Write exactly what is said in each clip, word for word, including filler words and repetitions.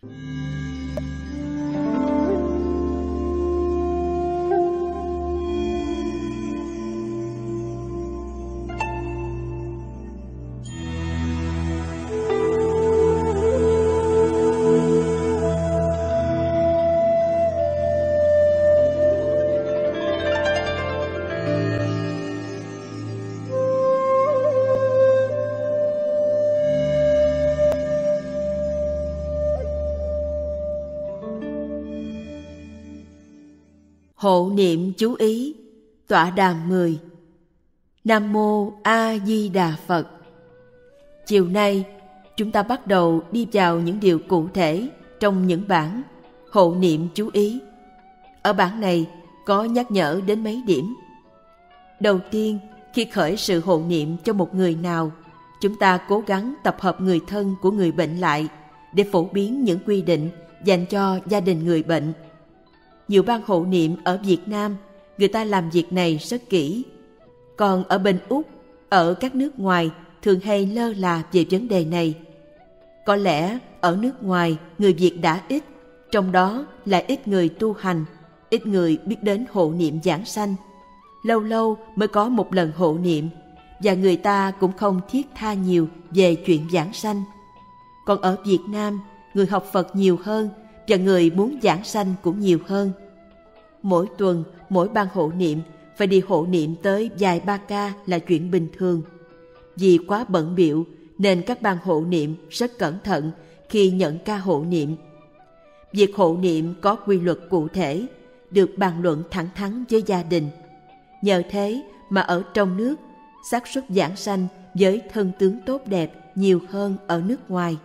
Hộ niệm chú ý, tọa đàm mười. Nam Mô A Di Đà Phật. Chiều nay, chúng ta bắt đầu đi vào những điều cụ thể trong những bản hộ niệm chú ý. Ở bản này có nhắc nhở đến mấy điểm. Đầu tiên, khi khởi sự hộ niệm cho một người nào, chúng ta cố gắng tập hợp người thân của người bệnh lại để phổ biến những quy định dành cho gia đình người bệnh. Nhiều ban hộ niệm ở Việt Nam, người ta làm việc này rất kỹ. Còn ở bên Úc, ở các nước ngoài thường hay lơ là về vấn đề này. Có lẽ ở nước ngoài người Việt đã ít, trong đó là ít người tu hành, ít người biết đến hộ niệm giảng sanh. Lâu lâu mới có một lần hộ niệm, và người ta cũng không thiết tha nhiều về chuyện giảng sanh. Còn ở Việt Nam, người học Phật nhiều hơn, và người muốn giảng sanh cũng nhiều hơn. Mỗi tuần, mỗi ban hộ niệm phải đi hộ niệm tới vài ba ca là chuyện bình thường. Vì quá bận bịu nên các ban hộ niệm rất cẩn thận khi nhận ca hộ niệm. Việc hộ niệm có quy luật cụ thể, được bàn luận thẳng thắn với gia đình. Nhờ thế mà ở trong nước, xác suất giảng sanh với thân tướng tốt đẹp nhiều hơn ở nước ngoài.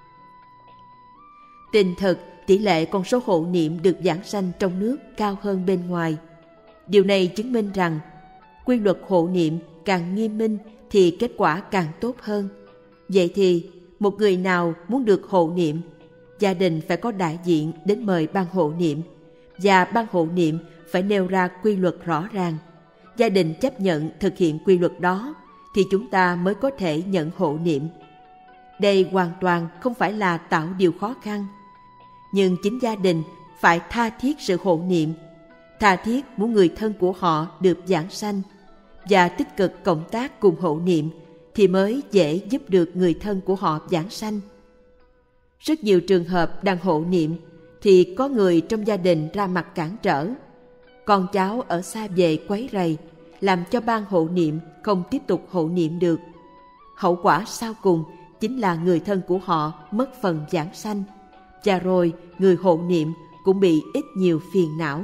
Tình thực, tỷ lệ con số hộ niệm được giảng sanh trong nước cao hơn bên ngoài. Điều này chứng minh rằng quy luật hộ niệm càng nghiêm minh thì kết quả càng tốt hơn. Vậy thì một người nào muốn được hộ niệm, gia đình phải có đại diện đến mời ban hộ niệm, và ban hộ niệm phải nêu ra quy luật rõ ràng. Gia đình chấp nhận thực hiện quy luật đó thì chúng ta mới có thể nhận hộ niệm. Đây hoàn toàn không phải là tạo điều khó khăn, nhưng chính gia đình phải tha thiết sự hộ niệm, tha thiết muốn người thân của họ được giảng sanh, và tích cực cộng tác cùng hộ niệm thì mới dễ giúp được người thân của họ giảng sanh. Rất nhiều trường hợp đang hộ niệm thì có người trong gia đình ra mặt cản trở. Con cháu ở xa về quấy rầy, làm cho ban hộ niệm không tiếp tục hộ niệm được. Hậu quả sau cùng chính là người thân của họ mất phần giảng sanh, và rồi người hộ niệm cũng bị ít nhiều phiền não.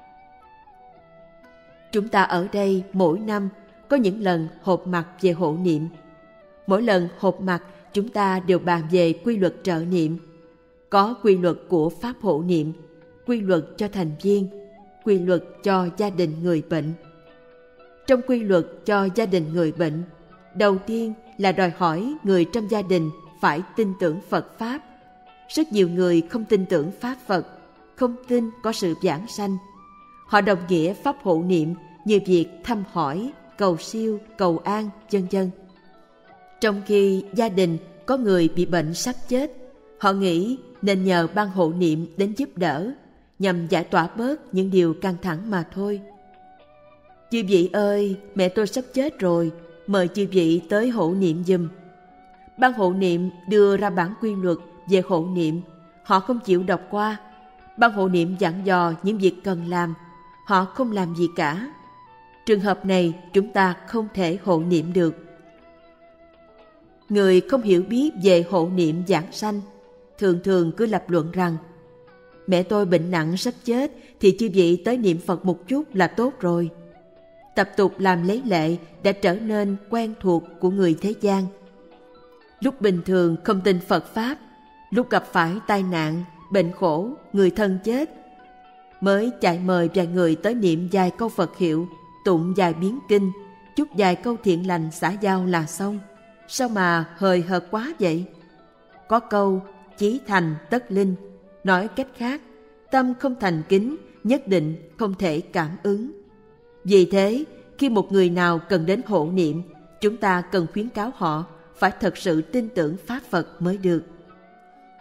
Chúng ta ở đây mỗi năm có những lần họp mặt về hộ niệm. Mỗi lần họp mặt chúng ta đều bàn về quy luật trợ niệm. Có quy luật của pháp hộ niệm, quy luật cho thành viên, quy luật cho gia đình người bệnh. Trong quy luật cho gia đình người bệnh, đầu tiên là đòi hỏi người trong gia đình phải tin tưởng Phật Pháp. Rất nhiều người không tin tưởng Pháp Phật, không tin có sự giảng sanh. Họ đồng nghĩa pháp hộ niệm như việc thăm hỏi, cầu siêu, cầu an, vân vân. Trong khi gia đình có người bị bệnh sắp chết, họ nghĩ nên nhờ ban hộ niệm đến giúp đỡ, nhằm giải tỏa bớt những điều căng thẳng mà thôi. Chư vị ơi, mẹ tôi sắp chết rồi, mời chư vị tới hộ niệm giùm. Ban hộ niệm đưa ra bản quy luật về hộ niệm, họ không chịu đọc qua. Ban hộ niệm dặn dò những việc cần làm, họ không làm gì cả. Trường hợp này chúng ta không thể hộ niệm được. Người không hiểu biết về hộ niệm giảng sanh thường thường cứ lập luận rằng mẹ tôi bệnh nặng sắp chết thì chư vị tới niệm Phật một chút là tốt rồi. Tập tục làm lấy lệ đã trở nên quen thuộc của người thế gian. Lúc bình thường không tin Phật Pháp, lúc gặp phải tai nạn, bệnh khổ, người thân chết, mới chạy mời vài người tới niệm vài câu Phật hiệu, tụng vài biến kinh, chúc vài câu thiện lành xã giao là xong. Sao mà hời hợt quá vậy? Có câu chí thành tất linh, nói cách khác, tâm không thành kính nhất định không thể cảm ứng. Vì thế, khi một người nào cần đến hộ niệm, chúng ta cần khuyến cáo họ phải thật sự tin tưởng Pháp Phật mới được.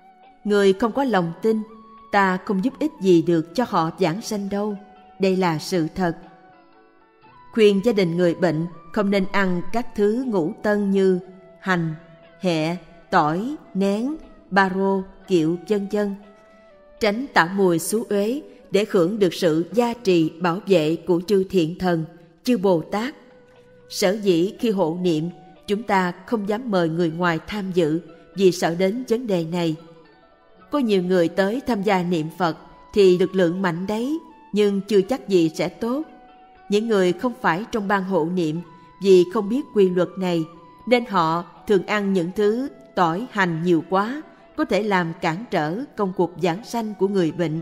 Người không có lòng tin, ta không giúp ích gì được cho họ vãng sanh đâu. Đây là sự thật. Khuyên gia đình người bệnh không nên ăn các thứ ngũ tân như hành, hẹ, tỏi, nén, ba rô, kiệu, vân vân. Tránh tạo mùi xú uế để hưởng được sự gia trì bảo vệ của chư thiện thần, chư Bồ Tát. Sở dĩ khi hộ niệm, chúng ta không dám mời người ngoài tham dự vì sợ đến vấn đề này. Có nhiều người tới tham gia niệm Phật thì lực lượng mạnh đấy, nhưng chưa chắc gì sẽ tốt. Những người không phải trong ban hộ niệm vì không biết quy luật này, nên họ thường ăn những thứ tỏi hành nhiều quá, có thể làm cản trở công cuộc vãng sanh của người bệnh.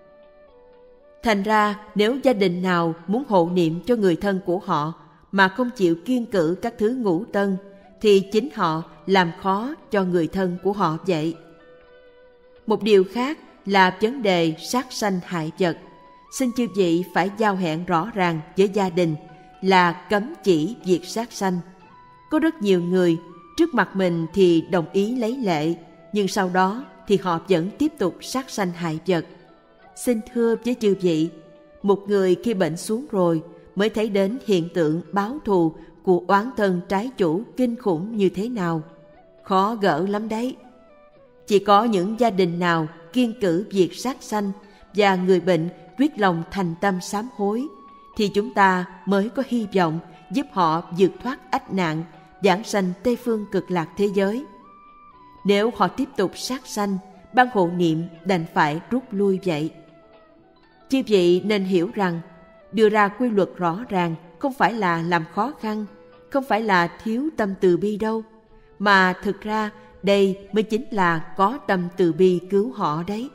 Thành ra, nếu gia đình nào muốn hộ niệm cho người thân của họ mà không chịu kiêng cữ các thứ ngũ tân, thì chính họ làm khó cho người thân của họ vậy. Một điều khác là vấn đề sát sanh hại vật. Xin chư vị phải giao hẹn rõ ràng với gia đình là cấm chỉ việc sát sanh. Có rất nhiều người trước mặt mình thì đồng ý lấy lệ, nhưng sau đó thì họ vẫn tiếp tục sát sanh hại vật. Xin thưa với chư vị, một người khi bệnh xuống rồi mới thấy đến hiện tượng báo thù của oán thân trái chủ kinh khủng như thế nào. Khó gỡ lắm đấy. Chỉ có những gia đình nào kiêng cữ việc sát sanh và người bệnh quyết lòng thành tâm sám hối, thì chúng ta mới có hy vọng giúp họ vượt thoát ách nạn, vãng sanh Tây phương cực lạc thế giới. Nếu họ tiếp tục sát sanh, ban hộ niệm đành phải rút lui vậy. Chư vị nên hiểu rằng, đưa ra quy luật rõ ràng không phải là làm khó khăn, không phải là thiếu tâm từ bi đâu, mà thực ra đây mới chính là có tâm từ bi cứu họ đấy.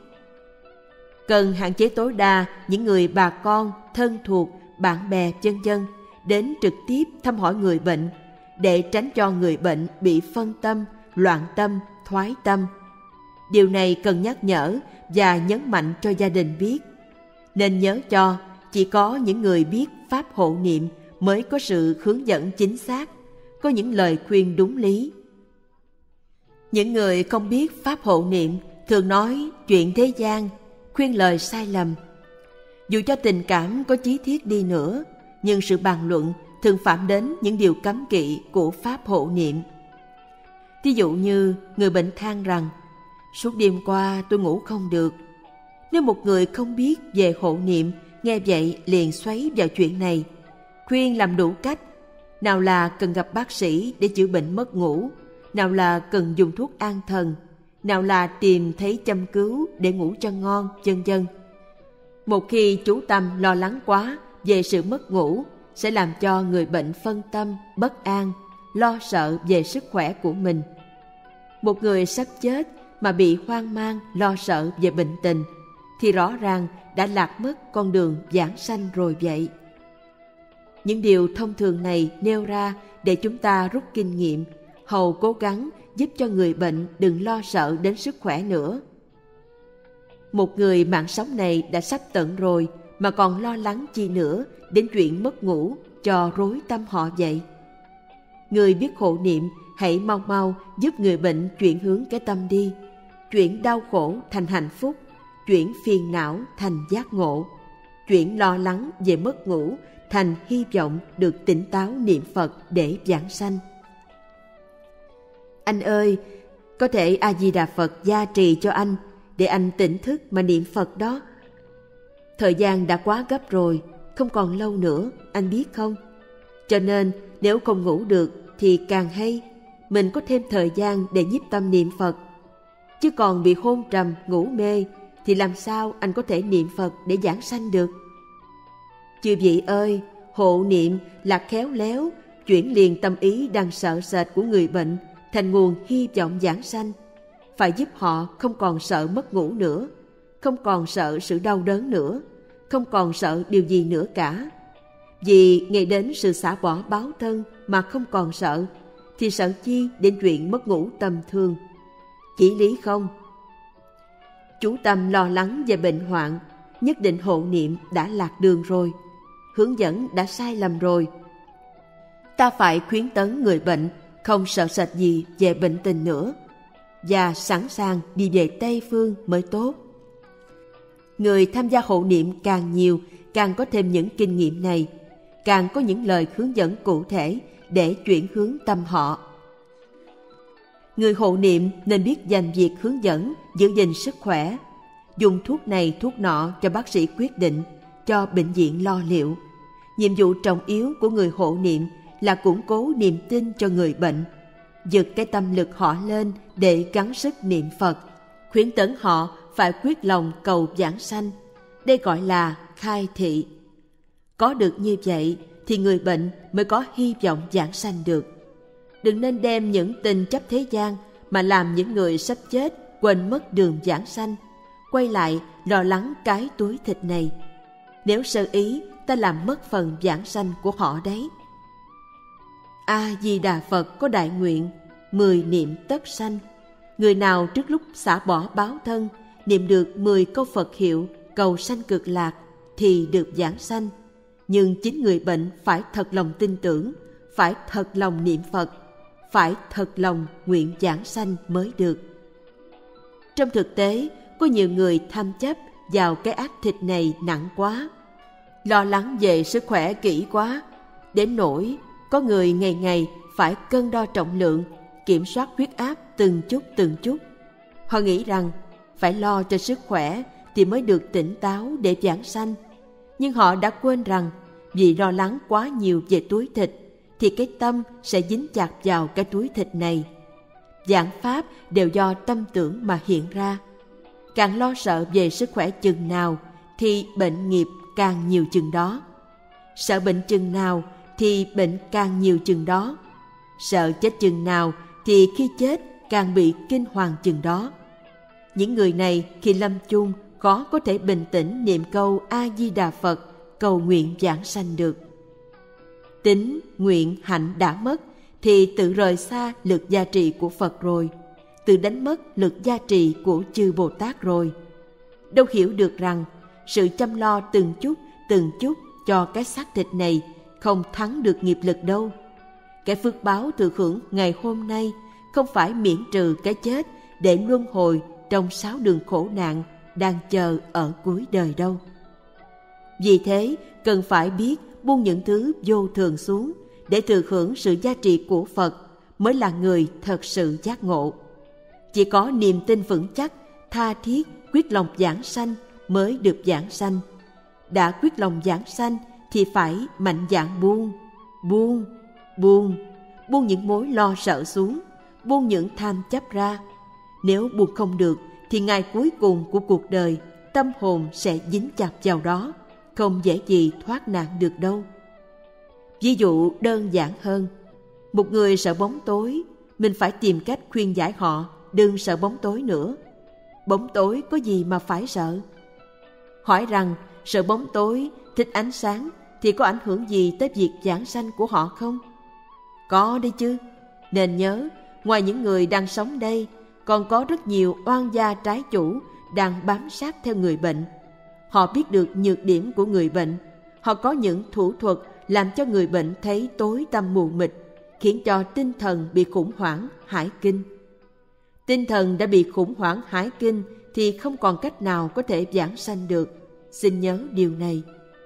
Cần hạn chế tối đa những người bà con, thân thuộc, bạn bè vân vân đến trực tiếp thăm hỏi người bệnh, để tránh cho người bệnh bị phân tâm, loạn tâm, thoái tâm. Điều này cần nhắc nhở và nhấn mạnh cho gia đình biết. Nên nhớ cho chỉ có những người biết pháp hộ niệm mới có sự hướng dẫn chính xác, có những lời khuyên đúng lý. Những người không biết pháp hộ niệm thường nói chuyện thế gian, khuyên lời sai lầm. Dù cho tình cảm có chí thiết đi nữa, nhưng sự bàn luận thường phạm đến những điều cấm kỵ của pháp hộ niệm. Ví dụ như người bệnh than rằng, suốt đêm qua tôi ngủ không được. Nếu một người không biết về hộ niệm, nghe vậy liền xoáy vào chuyện này, khuyên làm đủ cách. Nào là cần gặp bác sĩ để chữa bệnh mất ngủ, nào là cần dùng thuốc an thần, nào là tìm thấy châm cứu để ngủ cho ngon, vân vân. Một khi chú tâm lo lắng quá về sự mất ngủ, sẽ làm cho người bệnh phân tâm, bất an, lo sợ về sức khỏe của mình. Một người sắp chết mà bị hoang mang, lo sợ về bệnh tình, thì rõ ràng đã lạc mất con đường vãng sanh rồi vậy. Những điều thông thường này nêu ra để chúng ta rút kinh nghiệm, hầu cố gắng giúp cho người bệnh đừng lo sợ đến sức khỏe nữa. Một người mạng sống này đã sắp tận rồi mà còn lo lắng chi nữa đến chuyện mất ngủ, cho rối tâm họ vậy. Người biết hộ niệm hãy mau mau giúp người bệnh chuyển hướng cái tâm đi, chuyển đau khổ thành hạnh phúc, chuyển phiền não thành giác ngộ, chuyển lo lắng về mất ngủ thành hy vọng được tỉnh táo niệm Phật để vãng sanh. Anh ơi, có thể A-di-đà Phật gia trì cho anh để anh tỉnh thức mà niệm Phật đó. Thời gian đã quá gấp rồi, không còn lâu nữa, anh biết không? Cho nên nếu không ngủ được thì càng hay, mình có thêm thời gian để nhiếp tâm niệm Phật. Chứ còn bị hôn trầm, ngủ mê thì làm sao anh có thể niệm Phật để vãng sanh được? Chư vị ơi, hộ niệm là khéo léo chuyển liền tâm ý đang sợ sệt của người bệnh thành nguồn hy vọng vãng sanh. Phải giúp họ không còn sợ mất ngủ nữa, không còn sợ sự đau đớn nữa, không còn sợ điều gì nữa cả. Vì ngày đến sự xả bỏ báo thân mà không còn sợ, thì sợ chi đến chuyện mất ngủ tầm thường. Chỉ lý không? Chú tâm lo lắng về bệnh hoạn, nhất định hộ niệm đã lạc đường rồi, hướng dẫn đã sai lầm rồi. Ta phải khuyến tấn người bệnh không sợ sệt gì về bệnh tình nữa. và sẵn sàng đi về Tây Phương mới tốt. Người tham gia hộ niệm càng nhiều, càng có thêm những kinh nghiệm này, càng có những lời hướng dẫn cụ thể để chuyển hướng tâm họ. Người hộ niệm nên biết dành việc hướng dẫn, giữ gìn sức khỏe, dùng thuốc này thuốc nọ cho bác sĩ quyết định, cho bệnh viện lo liệu. Nhiệm vụ trọng yếu của người hộ niệm là củng cố niềm tin cho người bệnh, giật cái tâm lực họ lên để gắng sức niệm Phật, khuyến tấn họ phải quyết lòng cầu vãng sanh. Đây gọi là khai thị. Có được như vậy thì người bệnh mới có hy vọng vãng sanh được. Đừng nên đem những tình chấp thế gian mà làm những người sắp chết quên mất đường vãng sanh, quay lại lo lắng cái túi thịt này. Nếu sơ ý, ta làm mất phần vãng sanh của họ đấy. A-di-đà Phật có đại nguyện, mười niệm tất sanh. Người nào trước lúc xả bỏ báo thân, niệm được mười câu Phật hiệu cầu sanh cực lạc thì được vãng sanh. Nhưng chính người bệnh phải thật lòng tin tưởng, phải thật lòng niệm Phật, phải thật lòng nguyện vãng sanh mới được. Trong thực tế, có nhiều người tham chấp vào cái ác thịt này nặng quá, lo lắng về sức khỏe kỹ quá, đến nỗi có người ngày ngày phải cân đo trọng lượng, kiểm soát huyết áp từng chút từng chút. Họ nghĩ rằng phải lo cho sức khỏe thì mới được tỉnh táo để vãng sanh. Nhưng họ đã quên rằng vì lo lắng quá nhiều về túi thịt thì cái tâm sẽ dính chặt vào cái túi thịt này. Vạn pháp đều do tâm tưởng mà hiện ra. Càng lo sợ về sức khỏe chừng nào thì bệnh nghiệp càng nhiều chừng đó. Sợ bệnh chừng nào thì bệnh càng nhiều chừng đó. Sợ chết chừng nào thì khi chết càng bị kinh hoàng chừng đó. Những người này khi lâm chung khó có thể bình tĩnh niệm câu A-di-đà Phật cầu nguyện vãng sanh được. Tính, nguyện, hạnh đã mất thì tự rời xa lực gia trì của Phật rồi, tự đánh mất lực gia trì của chư Bồ Tát rồi. Đâu hiểu được rằng sự chăm lo từng chút từng chút cho cái xác thịt này không thắng được nghiệp lực đâu. Cái phước báo thừa hưởng ngày hôm nay không phải miễn trừ cái chết để luân hồi trong sáu đường khổ nạn đang chờ ở cuối đời đâu. Vì thế cần phải biết buông những thứ vô thường xuống để thừa hưởng sự gia trị của Phật mới là người thật sự giác ngộ. Chỉ có niềm tin vững chắc, tha thiết, quyết lòng vãng sanh mới được vãng sanh. Đã quyết lòng vãng sanh thì phải mạnh dạn buông, buông, buông, buông những mối lo sợ xuống, buông những tham chấp ra. Nếu buông không được thì ngày cuối cùng của cuộc đời, tâm hồn sẽ dính chặt vào đó, không dễ gì thoát nạn được đâu. Ví dụ đơn giản hơn, một người sợ bóng tối, mình phải tìm cách khuyên giải họ đừng sợ bóng tối nữa. Bóng tối có gì mà phải sợ? Hỏi rằng sợ bóng tối, thích ánh sáng thì có ảnh hưởng gì tới việc vãng sanh của họ không? Có đấy chứ. Nên nhớ, ngoài những người đang sống đây, còn có rất nhiều oan gia trái chủ đang bám sát theo người bệnh. Họ biết được nhược điểm của người bệnh. Họ có những thủ thuật làm cho người bệnh thấy tối tăm mù mịt, khiến cho tinh thần bị khủng hoảng, hải kinh. Tinh thần đã bị khủng hoảng, hải kinh thì không còn cách nào có thể vãng sanh được. Xin nhớ điều này.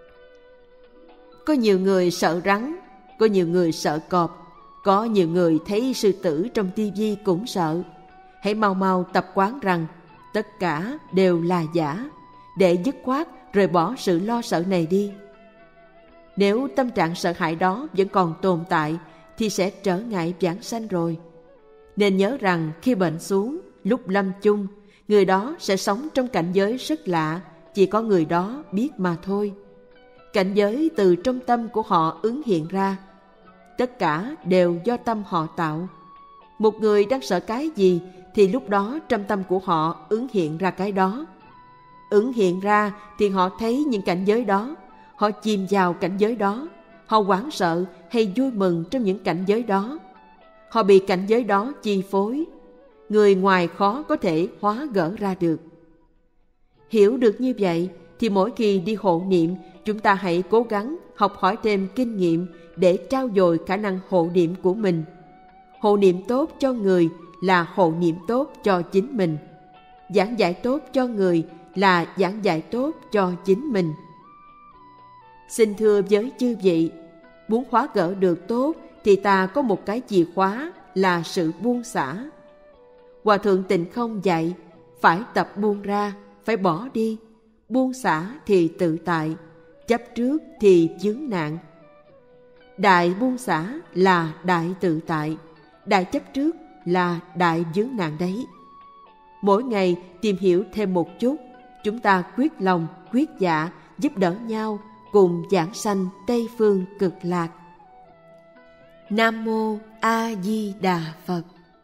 Có nhiều người sợ rắn, có nhiều người sợ cọp, có nhiều người thấy sư tử trong tivi cũng sợ. Hãy mau mau tập quán rằng tất cả đều là giả, để dứt khoát rời bỏ sự lo sợ này đi. Nếu tâm trạng sợ hãi đó vẫn còn tồn tại thì sẽ trở ngại vãng sanh rồi. Nên nhớ rằng khi bệnh xuống, lúc lâm chung, người đó sẽ sống trong cảnh giới rất lạ, chỉ có người đó biết mà thôi. Cảnh giới từ trong tâm của họ ứng hiện ra. Tất cả đều do tâm họ tạo. Một người đang sợ cái gì thì lúc đó trong tâm của họ ứng hiện ra cái đó. Ứng hiện ra thì họ thấy những cảnh giới đó, họ chìm vào cảnh giới đó, họ hoảng sợ hay vui mừng trong những cảnh giới đó. Họ bị cảnh giới đó chi phối. Người ngoài khó có thể hóa gỡ ra được. Hiểu được như vậy thì mỗi khi đi hộ niệm, chúng ta hãy cố gắng học hỏi thêm kinh nghiệm để trau dồi khả năng hộ niệm của mình. Hộ niệm tốt cho người là hộ niệm tốt cho chính mình. Giảng giải tốt cho người là giảng giải tốt cho chính mình. Xin thưa với chư vị, muốn khóa gỡ được tốt thì ta có một cái chìa khóa là sự buông xả. Hòa thượng Tịnh Không dạy, phải tập buông ra, phải bỏ đi. Buông xả thì tự tại, chấp trước thì vướng nạn. Đại buông xả là đại tự tại, đại chấp trước là đại vướng nạn đấy. Mỗi ngày tìm hiểu thêm một chút, chúng ta quyết lòng, quyết dạ, giúp đỡ nhau, cùng giảng sanh Tây Phương Cực Lạc. Nam Mô A Di Đà Phật.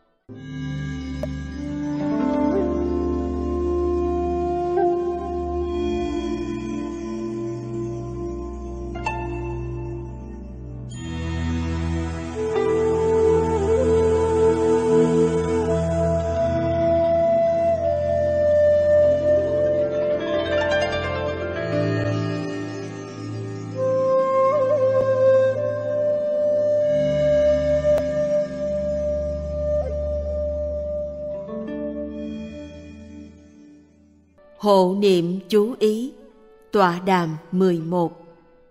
Hộ niệm chú ý, tọa đàm mười một.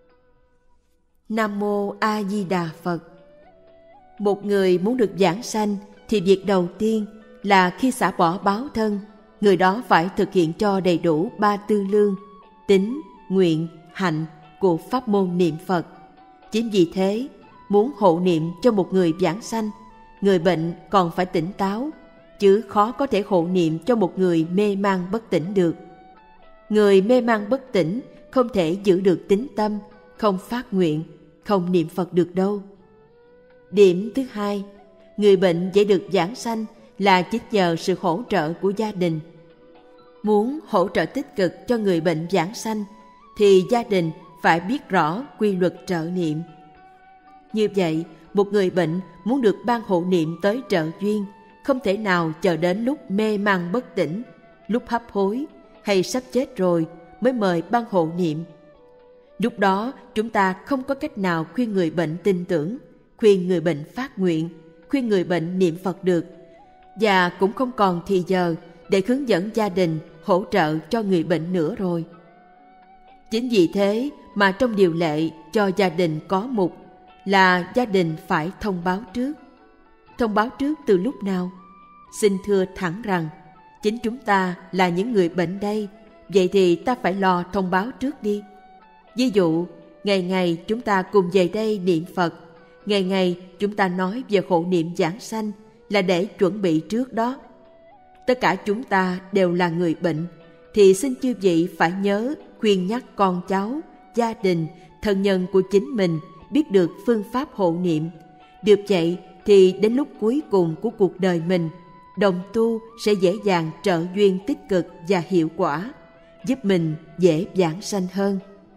Nam Mô A Di Đà Phật. Một người muốn được giảng sanh thì việc đầu tiên là khi xả bỏ báo thân, người đó phải thực hiện cho đầy đủ ba tư lương, tín, nguyện, hạnh của pháp môn niệm Phật. Chính vì thế, muốn hộ niệm cho một người giảng sanh, người bệnh còn phải tỉnh táo, chứ khó có thể hộ niệm cho một người mê man bất tỉnh được. Người mê man bất tỉnh không thể giữ được tín tâm, không phát nguyện, không niệm Phật được đâu. Điểm thứ hai, người bệnh dễ được giảng sanh là chính nhờ sự hỗ trợ của gia đình. Muốn hỗ trợ tích cực cho người bệnh giảng sanh thì gia đình phải biết rõ quy luật trợ niệm. Như vậy, một người bệnh muốn được ban hộ niệm tới trợ duyên, không thể nào chờ đến lúc mê man bất tỉnh, lúc hấp hối hay sắp chết rồi mới mời ban hộ niệm. Lúc đó chúng ta không có cách nào khuyên người bệnh tin tưởng, khuyên người bệnh phát nguyện, khuyên người bệnh niệm Phật được, và cũng không còn thì giờ để hướng dẫn gia đình hỗ trợ cho người bệnh nữa rồi. Chính vì thế mà trong điều lệ cho gia đình có mục là gia đình phải thông báo trước. Thông báo trước từ lúc nào? Xin thưa thẳng rằng, chính chúng ta là những người bệnh đây, vậy thì ta phải lo thông báo trước đi. Ví dụ, ngày ngày chúng ta cùng về đây niệm Phật, ngày ngày chúng ta nói về hộ niệm giảng sanh là để chuẩn bị trước đó. Tất cả chúng ta đều là người bệnh, thì xin chư vị phải nhớ khuyên nhắc con cháu, gia đình, thân nhân của chính mình biết được phương pháp hộ niệm. Được vậy thì đến lúc cuối cùng của cuộc đời mình, đồng tu sẽ dễ dàng trợ duyên tích cực và hiệu quả, giúp mình dễ giảng sanh hơn.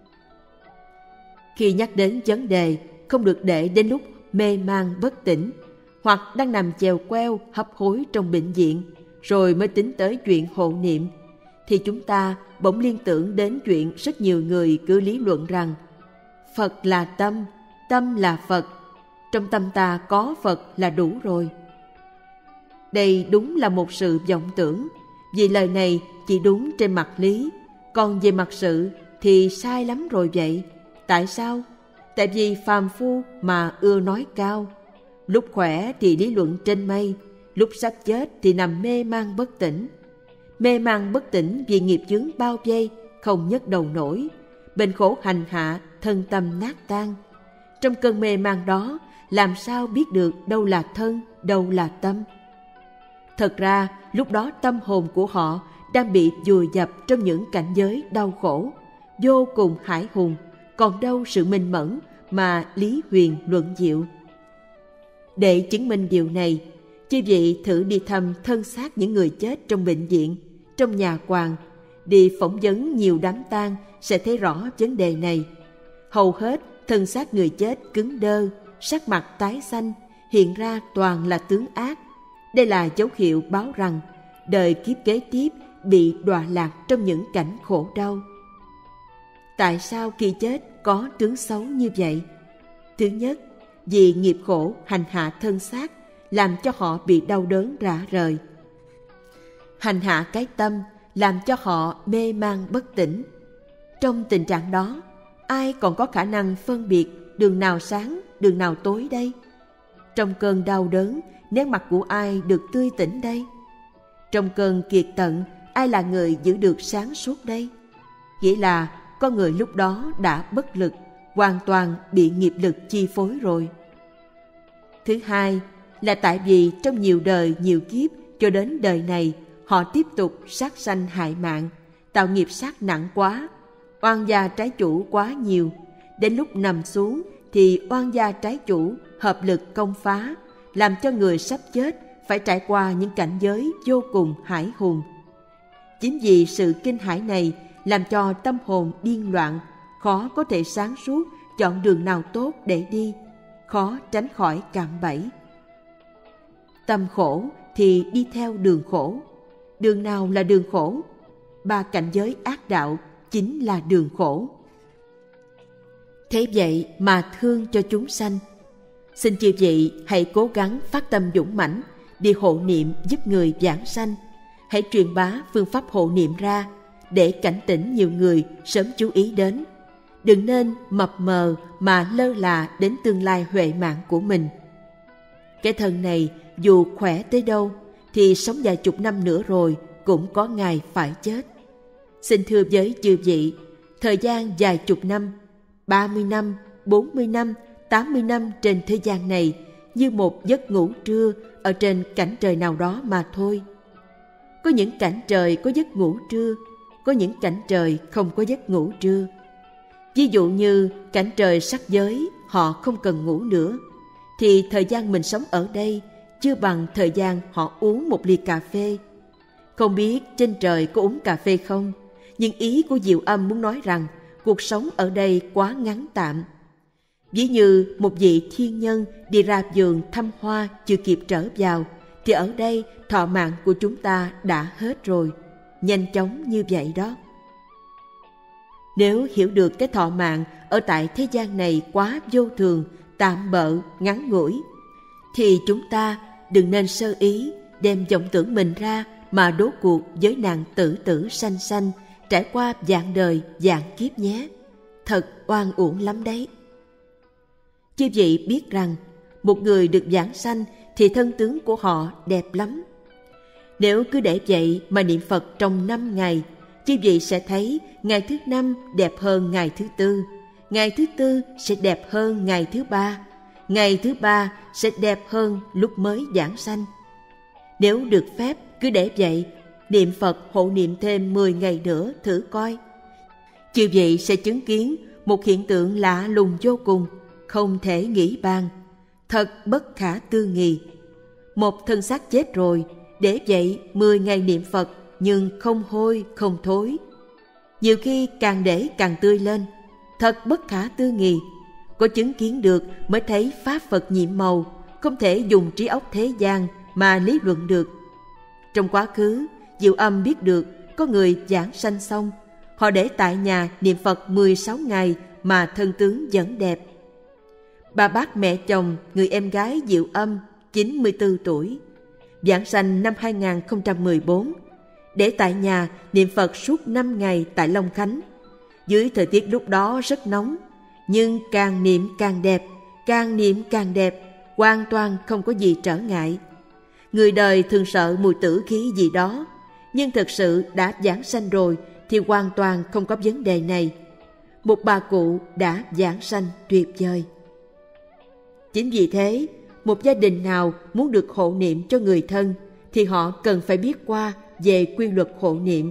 Khi nhắc đến vấn đề, không được để đến lúc mê man bất tỉnh, hoặc đang nằm chèo queo hấp hối trong bệnh viện, rồi mới tính tới chuyện hộ niệm, thì chúng ta bỗng liên tưởng đến chuyện rất nhiều người cứ lý luận rằng Phật là tâm, tâm là Phật, trong tâm ta có Phật là đủ rồi. Đây đúng là một sự vọng tưởng, vì lời này chỉ đúng trên mặt lý, còn về mặt sự thì sai lắm rồi vậy. Tại sao? Tại vì phàm phu mà ưa nói cao, lúc khỏe thì lý luận trên mây, lúc sắp chết thì nằm mê man bất tỉnh. Mê man bất tỉnh vì nghiệp chướng bao vây, không nhấc đầu nổi, bệnh khổ hành hạ, thân tâm nát tan. Trong cơn mê man đó, làm sao biết được đâu là thân, đâu là tâm? Thật ra, lúc đó tâm hồn của họ đang bị vùi dập trong những cảnh giới đau khổ, vô cùng hãi hùng, còn đâu sự minh mẫn mà lý huyền luận diệu. Để chứng minh điều này, chư vị thử đi thăm thân xác những người chết trong bệnh viện, trong nhà quàng, đi phỏng vấn nhiều đám tang sẽ thấy rõ vấn đề này. Hầu hết thân xác người chết cứng đơ, sắc mặt tái xanh, hiện ra toàn là tướng ác. Đây là dấu hiệu báo rằng đời kiếp kế tiếp bị đọa lạc trong những cảnh khổ đau. Tại sao khi chết có tướng xấu như vậy? Thứ nhất, vì nghiệp khổ hành hạ thân xác, làm cho họ bị đau đớn rã rời. Hành hạ cái tâm làm cho họ mê man bất tỉnh. Trong tình trạng đó, ai còn có khả năng phân biệt đường nào sáng, đường nào tối đây? Trong cơn đau đớn, nét mặt của ai được tươi tỉnh đây? Trong cơn kiệt tận, ai là người giữ được sáng suốt đây? Nghĩa là con người lúc đó đã bất lực, hoàn toàn bị nghiệp lực chi phối rồi. Thứ hai là tại vì trong nhiều đời nhiều kiếp cho đến đời này, họ tiếp tục sát sanh hại mạng, tạo nghiệp sát nặng quá, oan gia trái chủ quá nhiều. Đến lúc nằm xuống thì oan gia trái chủ hợp lực công phá, làm cho người sắp chết phải trải qua những cảnh giới vô cùng hãi hùng. Chính vì sự kinh hãi này làm cho tâm hồn điên loạn, khó có thể sáng suốt chọn đường nào tốt để đi, khó tránh khỏi cạm bẫy. Tâm khổ thì đi theo đường khổ. Đường nào là đường khổ? Ba cảnh giới ác đạo chính là đường khổ. Thế vậy mà thương cho chúng sanh, xin chư vị hãy cố gắng phát tâm dũng mãnh đi hộ niệm giúp người vãng sanh. Hãy truyền bá phương pháp hộ niệm ra để cảnh tỉnh nhiều người sớm chú ý đến. Đừng nên mập mờ mà lơ là đến tương lai huệ mạng của mình. Cái thân này dù khỏe tới đâu thì sống vài chục năm nữa rồi cũng có ngày phải chết. Xin thưa với chư vị, thời gian vài chục năm, ba mươi năm, bốn mươi năm, tám mươi năm trên thế gian này như một giấc ngủ trưa ở trên cảnh trời nào đó mà thôi. Có những cảnh trời có giấc ngủ trưa, có những cảnh trời không có giấc ngủ trưa. Ví dụ như cảnh trời sắc giới, họ không cần ngủ nữa, thì thời gian mình sống ở đây chưa bằng thời gian họ uống một ly cà phê. Không biết trên trời có uống cà phê không, nhưng ý của Diệu Âm muốn nói rằng cuộc sống ở đây quá ngắn tạm. Ví như một vị thiên nhân đi ra vườn thăm hoa chưa kịp trở vào, thì ở đây thọ mạng của chúng ta đã hết rồi, nhanh chóng như vậy đó. Nếu hiểu được cái thọ mạng ở tại thế gian này quá vô thường, tạm bợ, ngắn ngủi, thì chúng ta đừng nên sơ ý đem vọng tưởng mình ra mà đố cuộc với nàng tử tử sanh sanh, trải qua vạn đời vạn kiếp nhé. Thật oan uổng lắm đấy. Chư vị biết rằng một người được vãng sanh thì thân tướng của họ đẹp lắm. Nếu cứ để vậy mà niệm Phật trong năm ngày, chư vị sẽ thấy ngày thứ năm đẹp hơn ngày thứ tư, ngày thứ tư sẽ đẹp hơn ngày thứ ba, ngày thứ ba sẽ đẹp hơn lúc mới vãng sanh. Nếu được phép cứ để vậy, niệm Phật hộ niệm thêm mười ngày nữa thử coi. Chư vị sẽ chứng kiến một hiện tượng lạ lùng vô cùng, không thể nghĩ bàn, thật bất khả tư nghị. Một thân xác chết rồi, để vậy mười ngày niệm Phật nhưng không hôi không thối. Nhiều khi càng để càng tươi lên, thật bất khả tư nghị. Có chứng kiến được mới thấy pháp Phật nhiệm màu, không thể dùng trí óc thế gian mà lý luận được. Trong quá khứ, Diệu Âm biết được có người vãng sanh xong, họ để tại nhà niệm Phật mười sáu ngày mà thân tướng vẫn đẹp. Bà bác mẹ chồng người em gái Diệu Âm chín mươi tư tuổi, vãng sanh năm hai nghìn không trăm mười bốn, để tại nhà niệm Phật suốt năm ngày tại Long Khánh. Dưới thời tiết lúc đó rất nóng, nhưng càng niệm càng đẹp, càng niệm càng đẹp, hoàn toàn không có gì trở ngại. Người đời thường sợ mùi tử khí gì đó, nhưng thực sự đã vãng sanh rồi thì hoàn toàn không có vấn đề này. Một bà cụ đã vãng sanh tuyệt vời. Chính vì thế, một gia đình nào muốn được hộ niệm cho người thân thì họ cần phải biết qua về quy luật hộ niệm.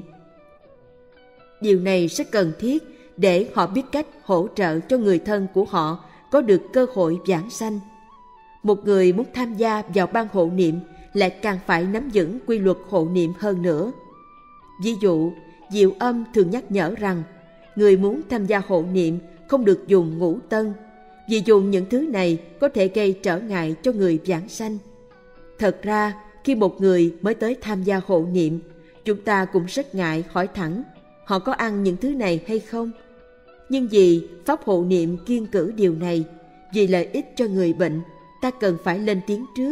Điều này rất cần thiết để họ biết cách hỗ trợ cho người thân của họ có được cơ hội vãng sanh. Một người muốn tham gia vào ban hộ niệm lại càng phải nắm vững quy luật hộ niệm hơn nữa. Ví dụ, Diệu Âm thường nhắc nhở rằng người muốn tham gia hộ niệm không được dùng ngũ tân, vì dùng những thứ này có thể gây trở ngại cho người vãng sanh. Thật ra, khi một người mới tới tham gia hộ niệm, chúng ta cũng rất ngại hỏi thẳng họ có ăn những thứ này hay không. Nhưng vì pháp hộ niệm kiêng cữ điều này, vì lợi ích cho người bệnh, ta cần phải lên tiếng trước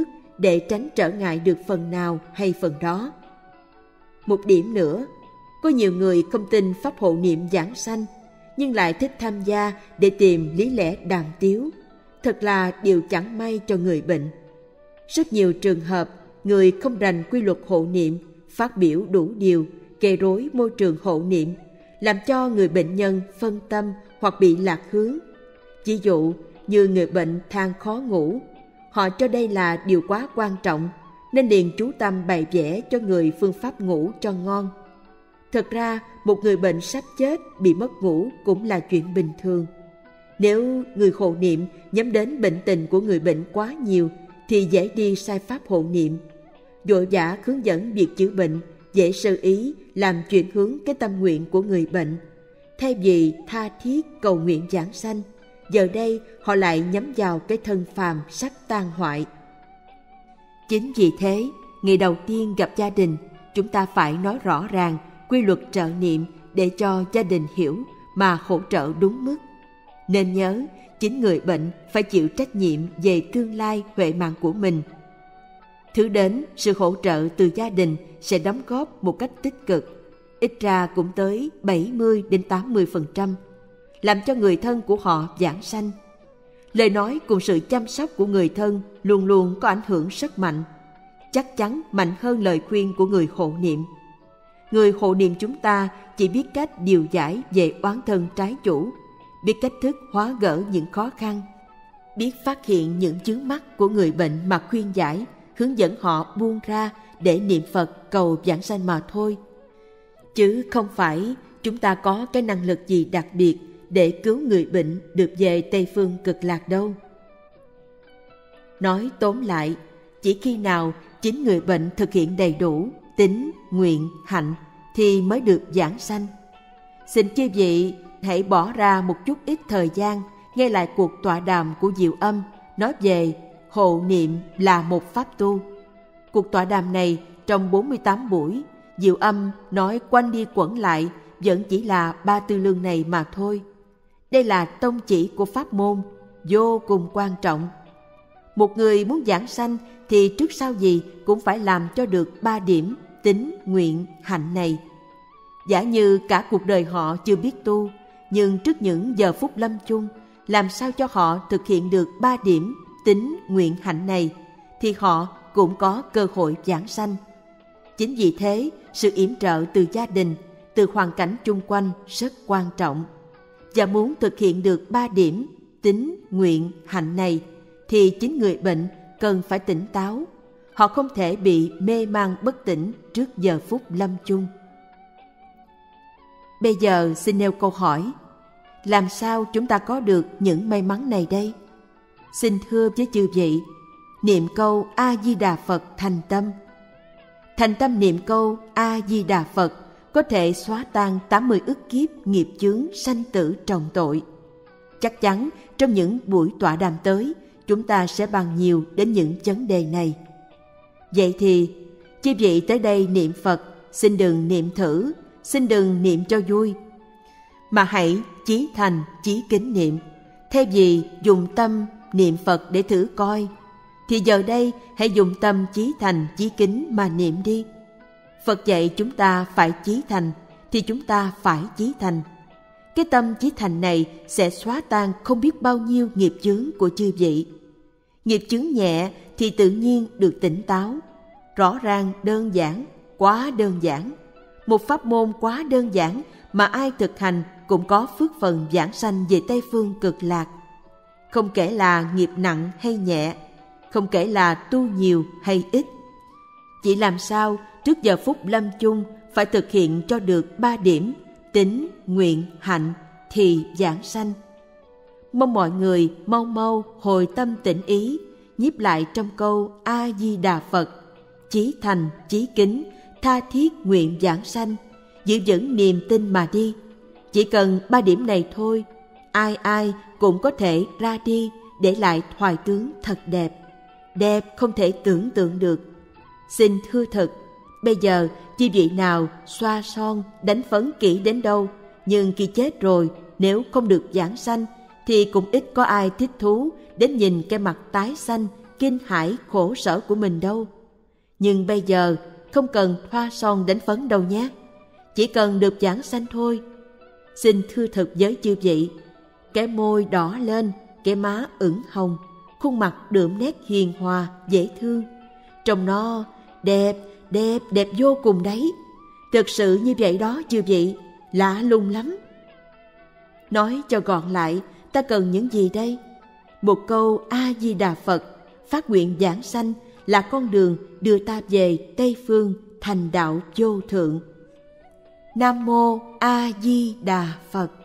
để tránh trở ngại được phần nào hay phần đó. Một điểm nữa, có nhiều người không tin pháp hộ niệm giảng sanh, nhưng lại thích tham gia để tìm lý lẽ đàm tiếu. Thật là điều chẳng may cho người bệnh. Rất nhiều trường hợp, người không rành quy luật hộ niệm, phát biểu đủ điều, gây rối môi trường hộ niệm, làm cho người bệnh nhân phân tâm hoặc bị lạc hướng. Ví dụ như người bệnh than khó ngủ, họ cho đây là điều quá quan trọng, nên liền chú tâm bày vẽ cho người phương pháp ngủ cho ngon. Thật ra, một người bệnh sắp chết bị mất ngủ cũng là chuyện bình thường. Nếu người hộ niệm nhắm đến bệnh tình của người bệnh quá nhiều, thì dễ đi sai pháp hộ niệm. Vội vã hướng dẫn việc chữa bệnh, dễ sơ ý làm chuyển hướng cái tâm nguyện của người bệnh. Thay vì tha thiết cầu nguyện giảng sanh, giờ đây họ lại nhắm vào cái thân phàm sắp tan hoại. Chính vì thế, ngày đầu tiên gặp gia đình, chúng ta phải nói rõ ràng quy luật trợ niệm để cho gia đình hiểu mà hỗ trợ đúng mức. Nên nhớ, chính người bệnh phải chịu trách nhiệm về tương lai huệ mạng của mình. Thứ đến, sự hỗ trợ từ gia đình sẽ đóng góp một cách tích cực, ít ra cũng tới bảy mươi đến tám mươi phần trăm, làm cho người thân của họ giảng sanh. Lời nói cùng sự chăm sóc của người thân luôn luôn có ảnh hưởng rất mạnh, chắc chắn mạnh hơn lời khuyên của người hộ niệm. Người hộ niệm chúng ta chỉ biết cách điều giải về oán thân trái chủ, biết cách thức hóa gỡ những khó khăn, biết phát hiện những chướng mắt của người bệnh mà khuyên giải, hướng dẫn họ buông ra để niệm Phật cầu giảng sanh mà thôi. Chứ không phải chúng ta có cái năng lực gì đặc biệt để cứu người bệnh được về Tây Phương Cực Lạc đâu. Nói tóm lại, chỉ khi nào chính người bệnh thực hiện đầy đủ tín, nguyện, hạnh thì mới được giảng sanh. Xin chư vị hãy bỏ ra một chút ít thời gian nghe lại cuộc tọa đàm của Diệu Âm nói về hộ niệm là một pháp tu. Cuộc tọa đàm này trong bốn mươi tám buổi, Diệu Âm nói quanh đi quẩn lại vẫn chỉ là ba tư lương này mà thôi. Đây là tông chỉ của pháp môn, vô cùng quan trọng. Một người muốn giảng sanh thì trước sau gì cũng phải làm cho được ba điểm tín, nguyện, hạnh này. Giả như cả cuộc đời họ chưa biết tu, nhưng trước những giờ phút lâm chung, làm sao cho họ thực hiện được ba điểm tín, nguyện, hạnh này, thì họ cũng có cơ hội giảng sanh. Chính vì thế, sự yểm trợ từ gia đình, từ hoàn cảnh chung quanh rất quan trọng. Và muốn thực hiện được ba điểm tín, nguyện, hạnh này, thì chính người bệnh cần phải tỉnh táo. Họ không thể bị mê man bất tỉnh trước giờ phút lâm chung. Bây giờ xin nêu câu hỏi, làm sao chúng ta có được những may mắn này đây? Xin thưa với chư vị, niệm câu A-di-đà Phật thành tâm. Thành tâm niệm câu A-di-đà Phật có thể xóa tan tám mươi ức kiếp nghiệp chướng sanh tử trồng tội. Chắc chắn trong những buổi tọa đàm tới, chúng ta sẽ bàn nhiều đến những vấn đề này. Vậy thì, chư vị tới đây niệm Phật, xin đừng niệm thử, xin đừng niệm cho vui, mà hãy chí thành, chí kính niệm. Thay vì dùng tâm niệm Phật để thử coi, thì giờ đây hãy dùng tâm chí thành, chí kính mà niệm đi. Phật dạy chúng ta phải chí thành, thì chúng ta phải chí thành. Cái tâm chí thành này sẽ xóa tan không biết bao nhiêu nghiệp chướng của chư vị. Nghiệp chướng nhẹ thì tự nhiên được tỉnh táo. Rõ ràng đơn giản, quá đơn giản. Một pháp môn quá đơn giản mà ai thực hành cũng có phước phần giảng sanh về Tây Phương Cực Lạc. Không kể là nghiệp nặng hay nhẹ, không kể là tu nhiều hay ít. Chỉ làm sao trước giờ phút lâm chung phải thực hiện cho được ba điểm tín, nguyện, hạnh thì giảng sanh. Mong mọi người mau mau hồi tâm tĩnh ý, nhiếp lại trong câu A-di-đà Phật, chí thành, chí kính, tha thiết nguyện giảng sanh, giữ vững niềm tin mà đi. Chỉ cần ba điểm này thôi, ai ai cũng có thể ra đi để lại thoại tướng thật đẹp, đẹp không thể tưởng tượng được. Xin thưa thật, bây giờ chi vị nào xoa son, đánh phấn kỹ đến đâu, nhưng khi chết rồi nếu không được giảng sanh thì cũng ít có ai thích thú đến nhìn cái mặt tái xanh, kinh hãi khổ sở của mình đâu. Nhưng bây giờ không cần thoa son đánh phấn đâu nhé, chỉ cần được giảng sanh thôi. Xin thưa thật với chư vị, cái môi đỏ lên, cái má ửng hồng, khuôn mặt đượm nét hiền hòa, dễ thương, trông nó đẹp, đẹp, đẹp vô cùng đấy. Thực sự như vậy đó chư vị, lạ lùng lắm. Nói cho gọn lại, ta cần những gì đây? Một câu A-di-đà Phật, phát nguyện giảng sanh là con đường đưa ta về Tây Phương thành đạo vô thượng. Nam mô A Di Đà Phật.